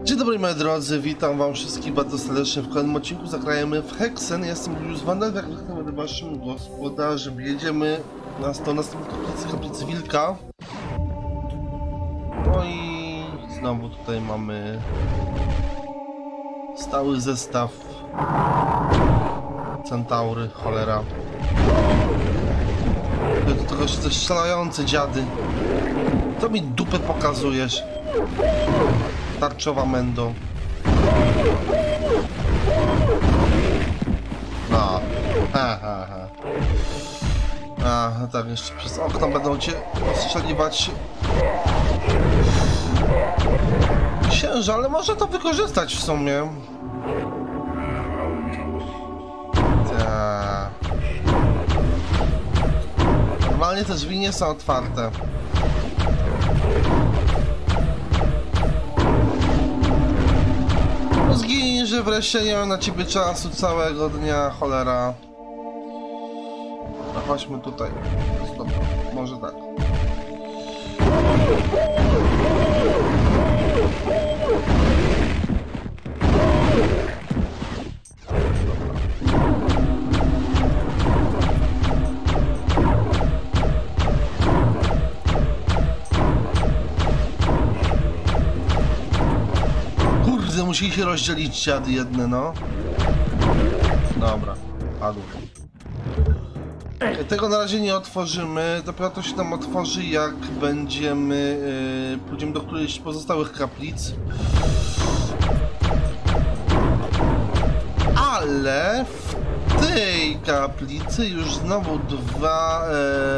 Dzień dobry moi drodzy, witam wam wszystkich bardzo serdecznie w kolejnym odcinku. Zagrajemy w Hexen. Ja jestem Julius Vandal, jak zwykle będę waszym gospodarzem. Jedziemy na następną kaplicę wilka. No i znowu tutaj mamy stały zestaw Centaury, cholera. Do tego jeszcze te strzelające dziady. Co mi dupę pokazujesz? Tarczowa Mendo. No. No tak, jeszcze przez okno będą cię ostrzeliwać księża, ale można to wykorzystać w sumie. Tak. Normalnie te drzwi nie są otwarte. Zgiń, że wreszcie nie mam na ciebie czasu całego dnia, cholera. No, chodźmy tutaj. Dobra, może tak. Musieli się rozdzielić dziady jedne, no. Dobra, padł. Tego na razie nie otworzymy, dopiero to się nam otworzy, jak będziemy, pójdziemy do którejś z pozostałych kaplic. Ale w tej kaplicy już znowu dwa...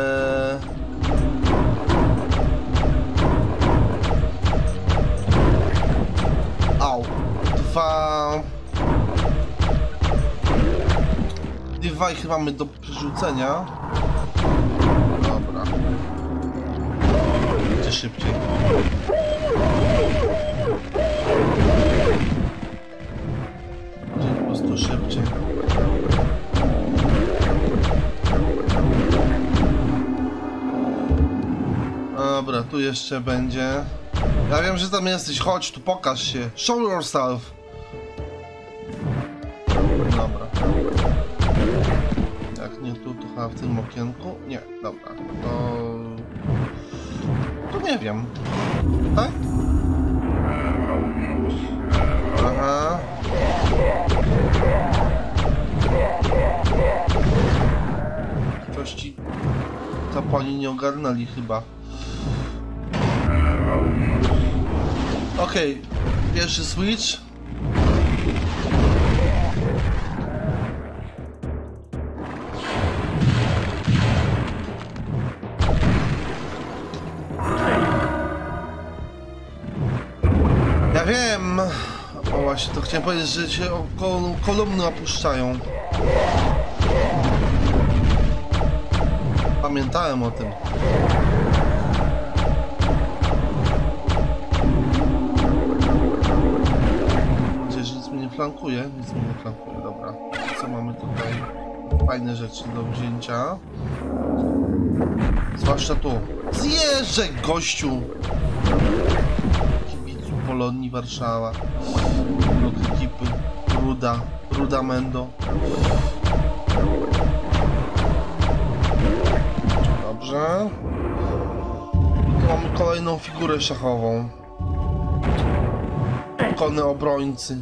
Dwa chyba mamy do przerzucenia. Dobra. Gdzie szybciej. Gdzie po prostu szybciej. Dobra, tu jeszcze będzie. Ja wiem, że tam jesteś, chodź tu, pokaż się. Show yourself. Dobra. Jak nie tu, to chyba w tym okienku. Nie, dobra. To nie wiem. Tak? Aha. Coś ci kapłani nie ogarnęli chyba. Okej, pierwszy switch. Ja wiem. O właśnie, to chciałem powiedzieć, że się kolumny opuszczają. Pamiętałem o tym. Flankuje, nic mi nie flankuje, dobra. Co mamy tutaj? Fajne rzeczy do wzięcia. Zwłaszcza tu. Zjeżdżaj, gościu! Kibicu Polonii Warszawa. Blok ekipy. Ruda Mendo. Dobrze. I tu mamy kolejną figurę szachową. Kony obrońcy.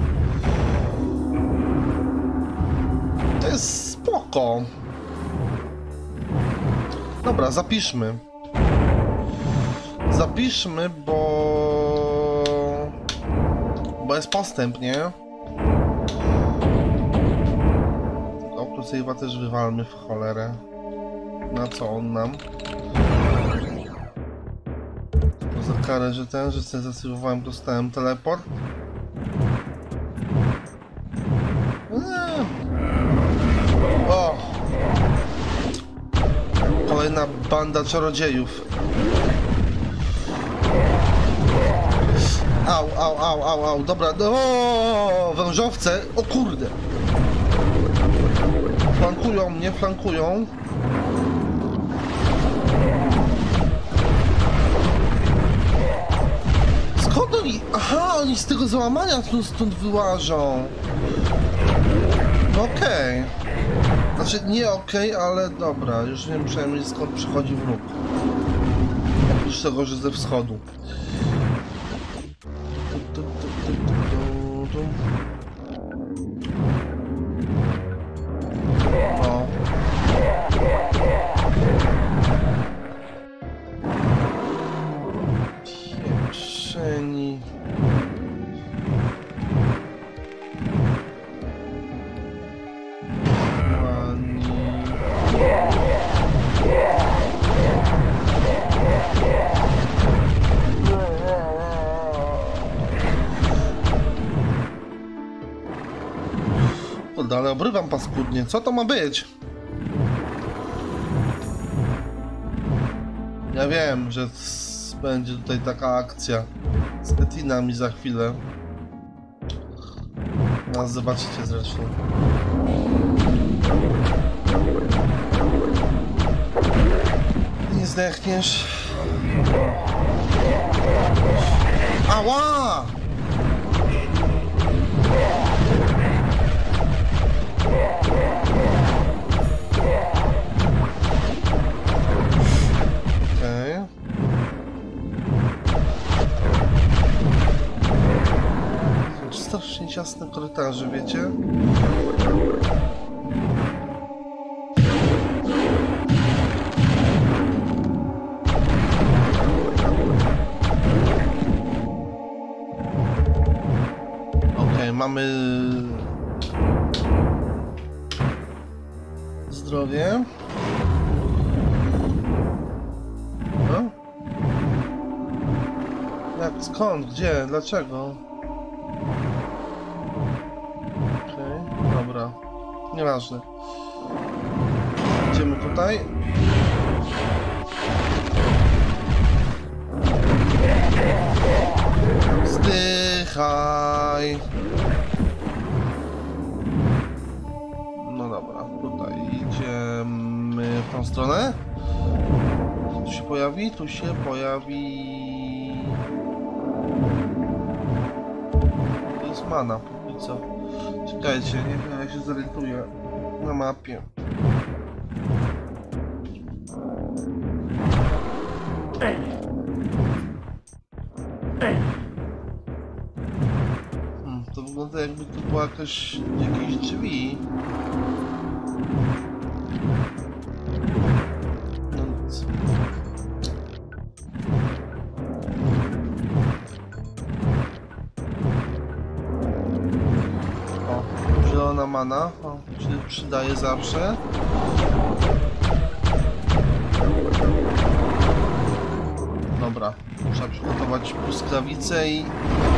To jest spoko. Dobra, zapiszmy. Zapiszmy, bo jest postęp, nie? Autosave'a też wywalmy w cholerę. Na co on nam? Za karę, że sobie zasywowałem, dostałem teleport. O! Kolejna banda czarodziejów. Au, dobra, o, wężowce, o kurde. Flankują mnie, flankują. Skąd on Aha, oni z tego załamania stąd wyłażą. No okej. Znaczy nie okej, ale dobra, już wiem przynajmniej skąd przychodzi wróg. Oprócz tego, że ze wschodu. O. Pieprzeni. Ale obrywam paskudnie. Co to ma być? Ja wiem, że będzie tutaj taka akcja z Etinami za chwilę. No, zobaczycie zresztą. Nie zdechniesz. Ała! Strasznie ciasne korytarze, wiecie? Okej, mamy zdrowie. No? Jak, skąd? Gdzie? Dlaczego? Dobra, nieważne. Idziemy tutaj. Zdychaj. No dobra, tutaj idziemy w tą stronę. Tu się pojawi, tu się pojawi. To jest mana, póki co. Czekajcie, niech ja się zorientuję na mapie. To wygląda jakby tu była jakieś drzwi. No nic. Zielona mana, o, się przydaje zawsze. Dobra, trzeba przygotować błyskawicę i...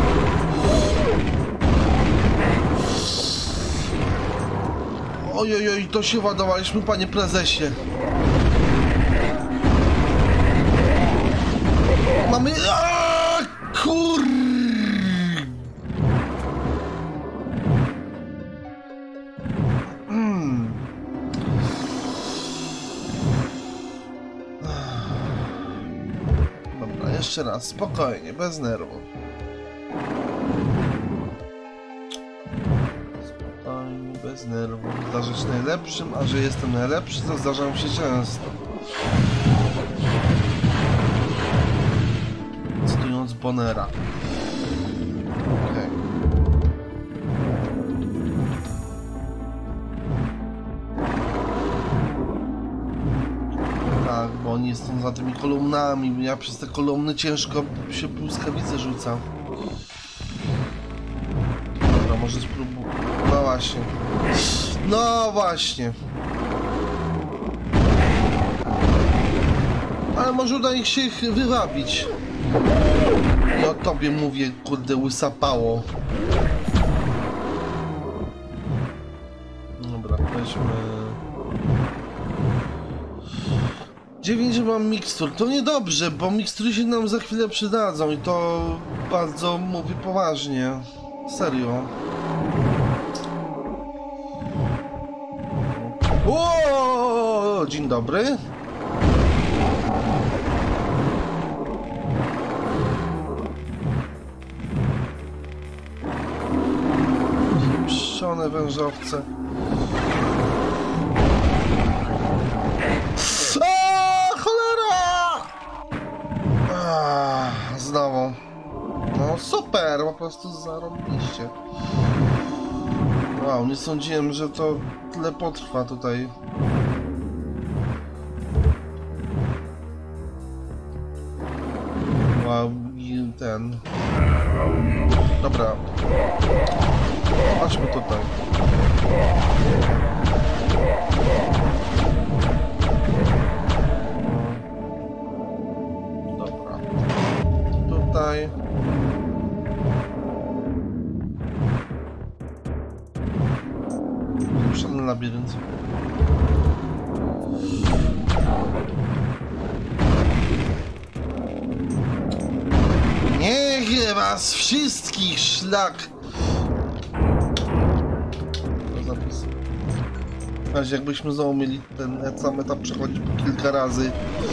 Ojojoj, to się ładowaliśmy, panie prezesie. Mamy... Aaaa, kur... Dobra, jeszcze raz, spokojnie, bez nerwów. Spokojnie, bez nerwów. Zdarza się najlepszym, a że jestem najlepszy, to zdarza mi się często. Cytując Bonera. Okay. Tak, bo oni są za tymi kolumnami. Ja przez te kolumny ciężko się błyskawice rzucam. Dobra, może spróbuję. No właśnie. No właśnie. Ale może uda mi się ich wywabić. I o tobie mówię, kurde, łysapało. Dobra, weźmy... 9 mam mikstur. To niedobrze, bo mikstury się nam za chwilę przydadzą i to bardzo mówię poważnie. Serio. O, dzień dobry. Pieprzone wężowce. Cholera! Znowu. No super, po prostu zarobiliście. Wow, nie sądziłem, że to tyle potrwa tutaj. Wow, i ten... Dobra. Chodźmy tutaj. Dobra. Tutaj. Szalony labirynt. Niech was wszystkich szlak! Zapis. W razie jakbyśmy znowu mieli ten sam etap przechodzić kilka razy.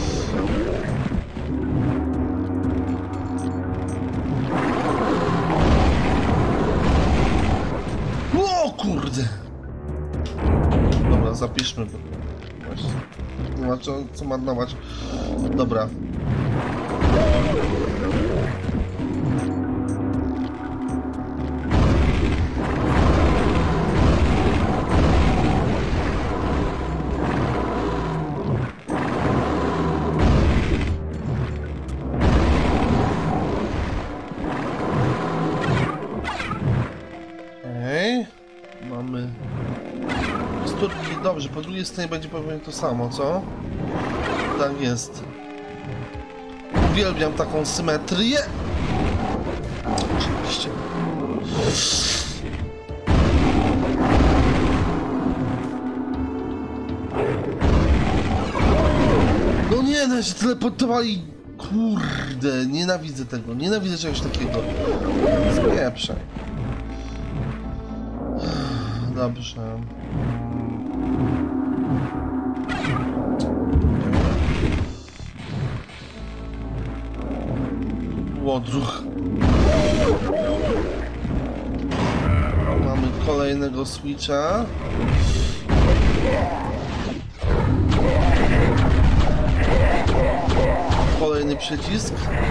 O kurde! Dobra, zapiszmy to. Nie ma co marnować. Dobra. Mamy sturki, dobrze, po drugiej stronie będzie pewnie to samo, co? Tak jest. Uwielbiam taką symetrię. Oczywiście. No nie, no się teleportowali. Kurde, nienawidzę tego, nienawidzę czegoś takiego. Spieprzaj. Dobrze. Łodruch. Mamy kolejnego switcha. Kolejny przycisk.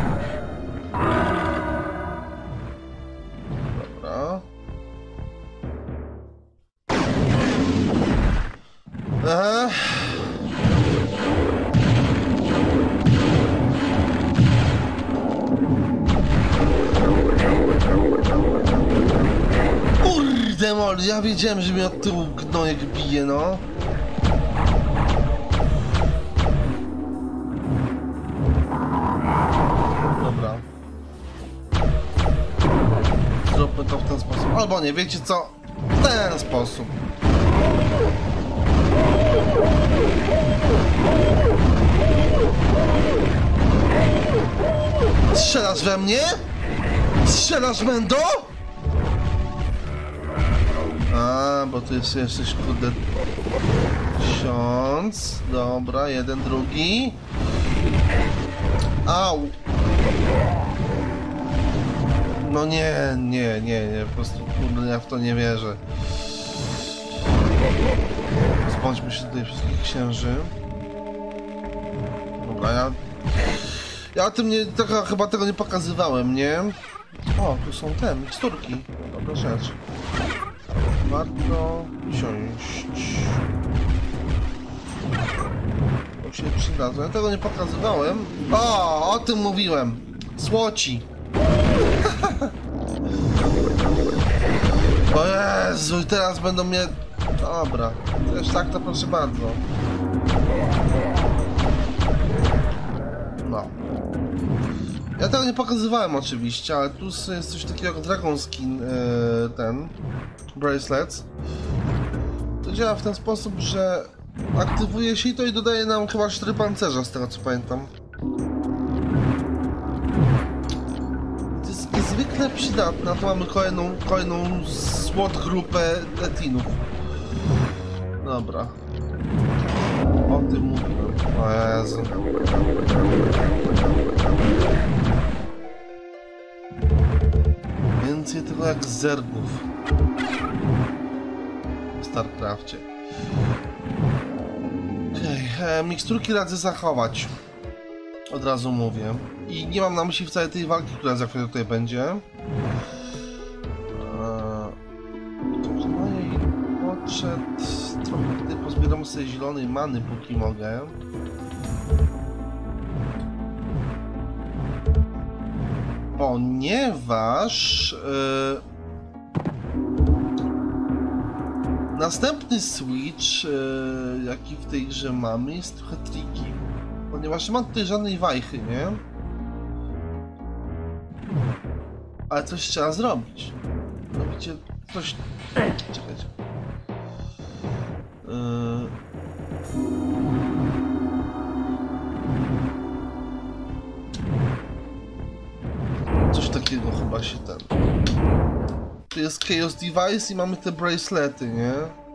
Dobra. Aha. Kurde mol, ja wiedziałem, że mnie od tyłu gnojek bije, no. Dobra. Zróbmy to w ten sposób. Albo nie, wiecie co? W ten sposób. Strzelasz we mnie? Strzelasz, Mendo? A, bo ty jesteś, kurde... Ksiądz. Dobra, jeden, drugi. Au! No nie, po prostu, kurde, ja w to nie wierzę. Zbądźmy się tutaj wszystkich księży. Dobra, ja o tym nie, chyba tego nie pokazywałem, nie? O, tu są te miksturki. Dobra rzecz. Warto wziąć. To się przydadzą. Ja tego nie pokazywałem. O tym mówiłem. Słoci. O Jezu, i teraz będą mnie... Dobra, też tak to proszę bardzo. No. Ja tego nie pokazywałem oczywiście, ale tu jest coś takiego jak Dragon Skin, ten bracelets. To działa w ten sposób, że aktywuje się i to i dodaje nam chyba 4 pancerza, z tego co pamiętam. To jest niezwykle przydatne, a tu mamy kolejną SWAT grupę Etinów. Dobra. O tym mówiłem. O Jezu. Więcej tego jak zergów. StarCrafcie. Okej, miksturki radzę zachować. Od razu mówię. I nie mam na myśli wcale tej walki, która za chwilę tutaj będzie. I podszedł. Trochę tutaj pozbieram sobie zielonej many, póki mogę. Ponieważ następny switch, jaki w tej grze mamy, jest trochę tricky. Ponieważ nie mam tutaj żadnej wajchy, nie? Ale coś trzeba zrobić. Robicie coś... Czekajcie. Coś takiego chyba się ten... Tu jest Chaos Device i mamy te bracelety, nie?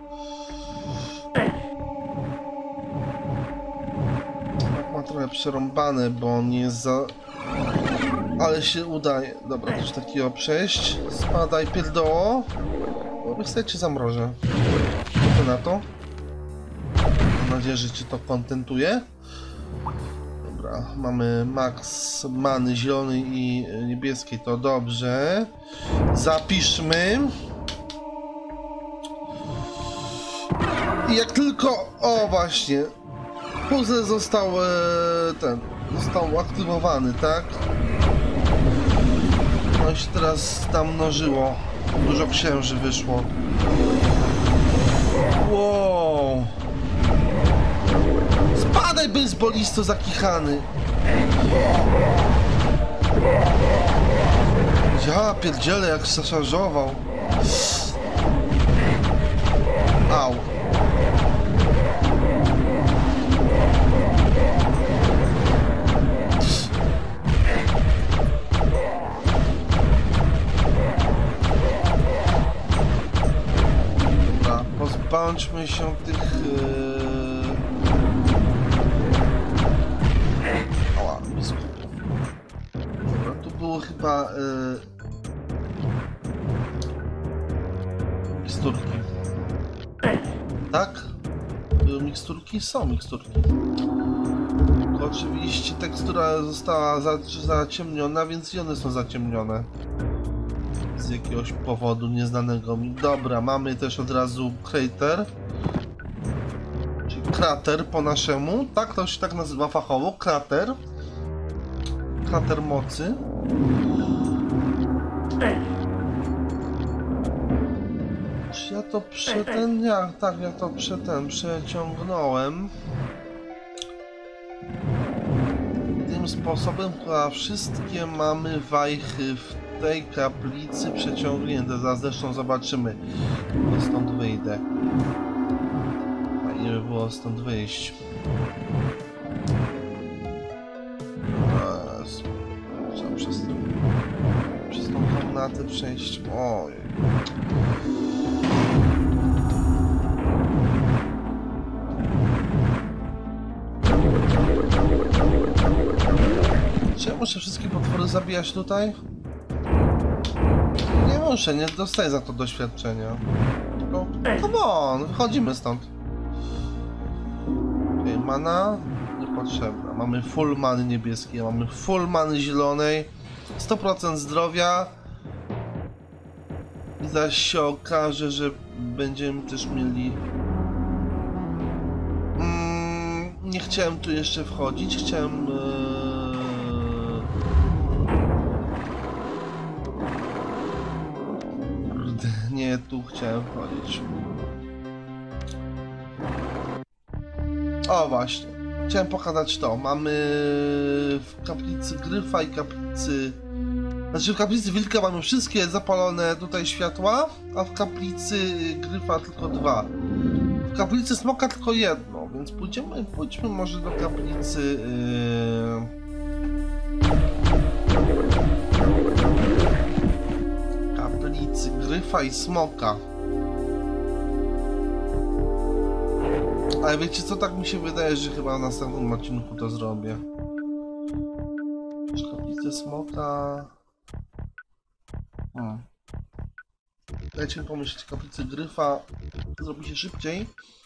Tak ma trochę przerąbane, bo on nie jest za... Ale się udaje. Dobra, coś takiego przejść. Spadaj, pierdoło. Bo chcecie zamrożę. Co to na to? Mam nadzieję, że cię to kontentuje. Dobra, mamy max many zielonej i niebieskiej, to dobrze. Zapiszmy. I jak tylko... O, właśnie. Puzzle został został aktywowany, tak? No się teraz tam mnożyło. Dużo księży wyszło. Wow. Spadaj, bejsbolisto zakichany. Ja pierdzielę, jak zaszarżował. Au. Dobra, pozbądźmy się tych... Ała, biskupów. Dobra, tu było chyba... miksturki. Tak? Były miksturki? Są miksturki. Tylko oczywiście tekstura została zaciemniona, więc i one są zaciemnione. Z jakiegoś powodu nieznanego mi. Dobra, mamy też od razu crater. Czyli krater po naszemu. Tak, to się tak nazywa fachowo. Krater. Krater mocy. Czy ja to ja to przeciągnąłem tym sposobem, chyba wszystkie mamy wajchy w tej kaplicy przeciągnięte. Zaraz zresztą zobaczymy, jak stąd wyjdę. Fajnie by było stąd wyjść. Trzeba przez tą komnatę przejść. Oj. Czy ja muszę wszystkie potwory zabijać tutaj? Nie muszę, nie dostaję za to doświadczenia. Tylko, come on, wychodzimy stąd. Okej, mana niepotrzebna. Mamy full many niebieskiej, mamy full many zielonej. 100% zdrowia. I zaś się okaże, że będziemy też mieli... nie chciałem tu jeszcze wchodzić, chciałem... Kurde, nie, tu chciałem wchodzić. O, właśnie. Chciałem pokazać to. Mamy w kaplicy Gryfa i kaplicy... Znaczy w kaplicy Wilka mamy wszystkie zapalone tutaj światła, a w kaplicy Gryfa tylko 2. W kaplicy Smoka tylko 1, więc pójdźmy może do kaplicy... kaplicy Gryfa i Smoka. Ale wiecie co, tak mi się wydaje, że chyba w następnym odcinku to zrobię. Kaplicę Smoka... Dajcie mi pomyśleć, kaplicy Gryfa Zrobi się szybciej.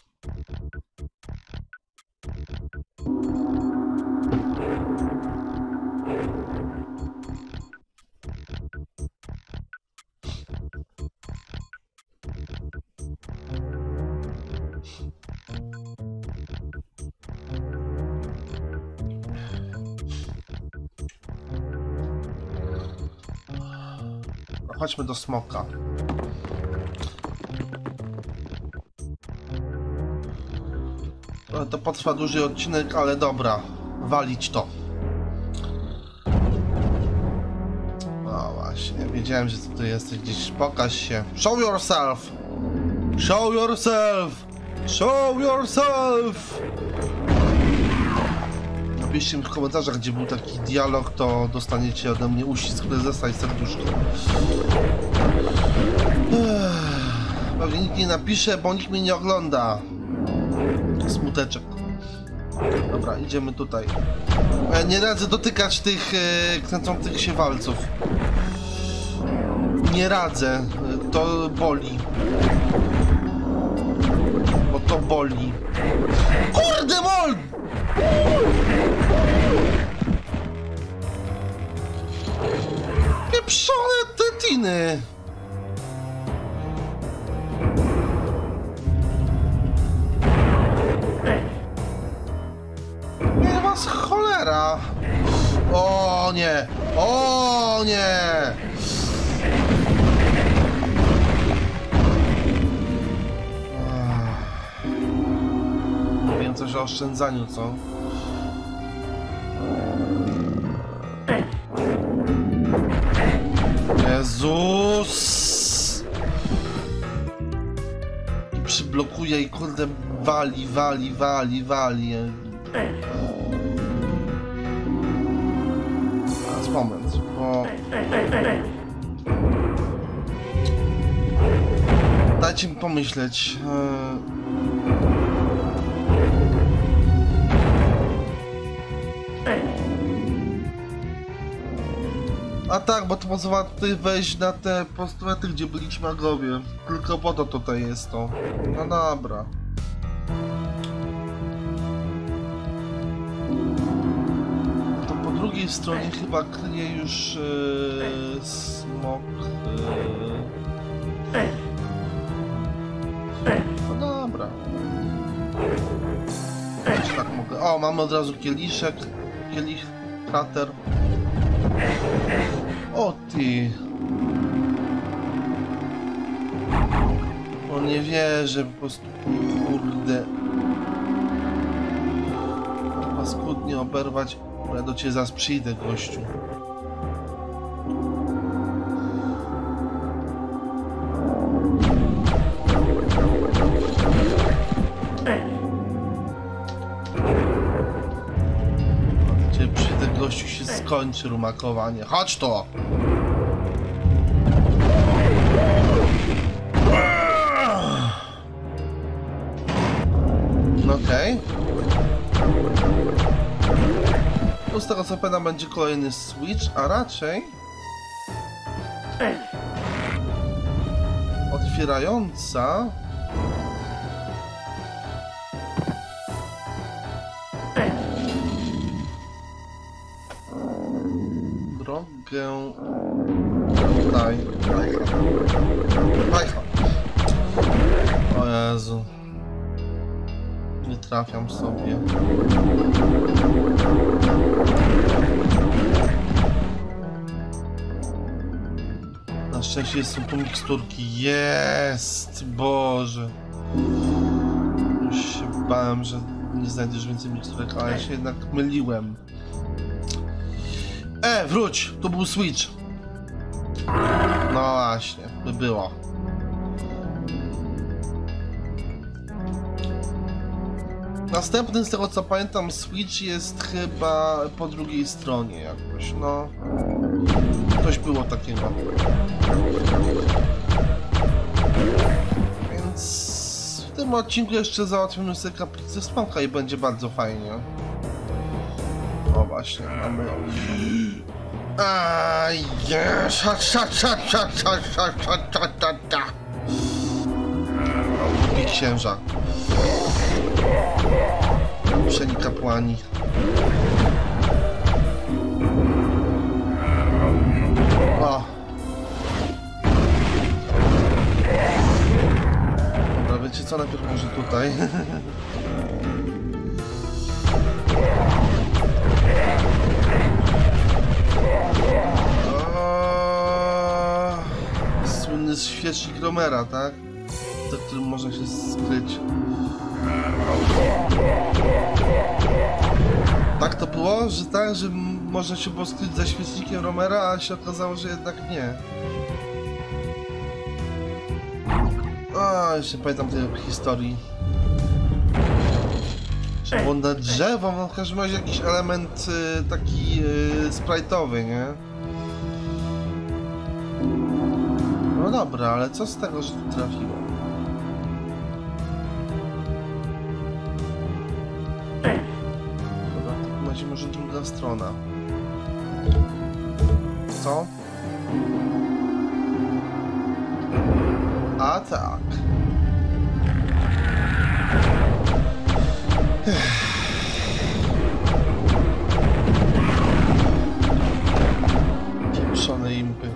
Chodźmy do smoka. To potrwa dłuższy odcinek, ale dobra. Walić to. No właśnie, wiedziałem, że ty jesteś gdzieś. Pokaż się. Show yourself! Show yourself! Show yourself! Napiszcie mi w komentarzach, gdzie był taki dialog, to dostaniecie ode mnie uścisk prezesa i serduszko. Pewnie nikt nie napisze, bo nikt mnie nie ogląda. Smuteczek. Dobra, idziemy tutaj. Nie radzę dotykać tych kręcących się walców. Nie radzę. To boli. Bo to boli. Kurde, bol! Pieprzone tetiny! Nie was cholera! O nie! O nie! Wiem coś o oszczędzaniu, co? Jezus! I przyblokuje i kurde wali. Teraz moment, bo... Dajcie mi pomyśleć. A tak, bo to pozwala tutaj wejść na te postulaty, gdzie byli magowie. Tylko po to tutaj jest to. No dobra. To po drugiej stronie chyba kryje już smok. No dobra. Też tak mogę. O, mamy od razu kieliszek. Kielich, krater. O ty! O nie wierzę, po prostu kurde. Paskudnie oberwać. Ja do ciebie zaraz przyjdę, gościu. Gościu się skończy rumakowanie. Chodź to! Okej. Tu z tego co pamiętam będzie kolejny switch, a raczej... otwierająca... drogę... Daj. O Jezu. Nie trafiam sobie. Na szczęście są tu miksturki. Jest! Boże. Już się bałem, że nie znajdziesz więcej miksturek, ale ja się jednak myliłem. Wróć! To był switch. No właśnie, by było. Następny, z tego co pamiętam, switch jest chyba po drugiej stronie jakoś, no. Coś było takiego. Więc w tym odcinku jeszcze załatwimy sobie kaplicę smoka i będzie bardzo fajnie. O właśnie, mamy... Drugi księża. Uczeni kapłani. O! Dobra, wiecie co? Najpierw może tutaj. Słynny świecznik Romera, tak? Za którym można się skryć. Tak to było? Że tak, że można się było skryć za świecznikiem Romera, a się okazało, że jednak nie. A, jeszcze pamiętam tej historii. Że było na drzewo, no w każdym razie jakiś element taki sprite'owy, nie? No dobra, ale co z tego, że tu trafiło? Dobra, to będzie może druga strona. Co? A tak. Pieprzone impy.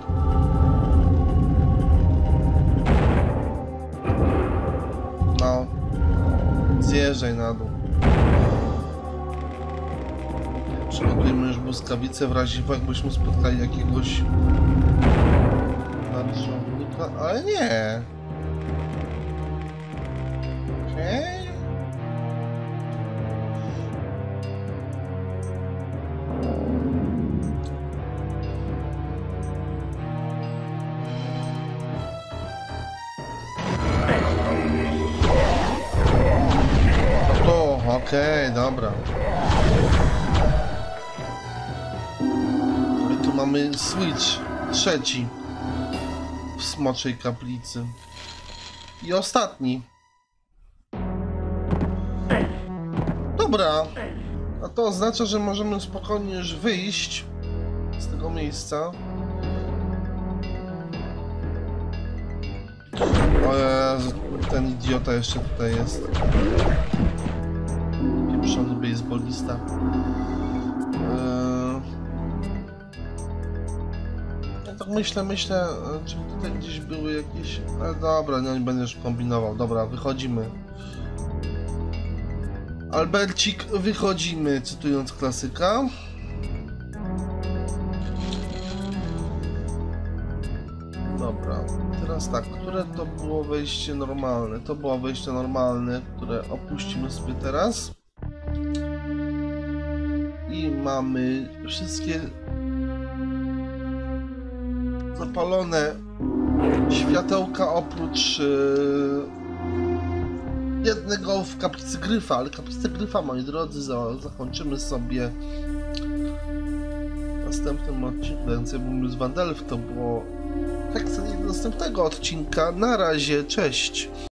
No. Zjeżdżaj na dół. Przygotujmy już błyskawice w razie jakbyśmy spotkali jakiegoś nadrządnika, ale nie. Okej. Okej, dobra. My tu mamy switch trzeci w Smoczej Kaplicy. I ostatni. Dobra. A to oznacza, że możemy spokojnie już wyjść z tego miejsca. O Jezu, ten idiota jeszcze tutaj jest. Pieprzony baseballista. Ja tak myślę, czy tutaj gdzieś były jakieś... Ale dobra, nie będę już kombinował. Dobra, wychodzimy. Albercik, wychodzimy, cytując klasyka. Dobra, teraz tak, które to było wejście normalne? To było wejście normalne, które opuścimy sobie teraz. I mamy wszystkie zapalone światełka oprócz jednego w kaplicy Gryfa, ale kaplicę Gryfa, moi drodzy, zakończymy sobie w następnym odcinku. Więc jakbym z Wandelf, to było tak z następnego odcinka. Na razie, cześć!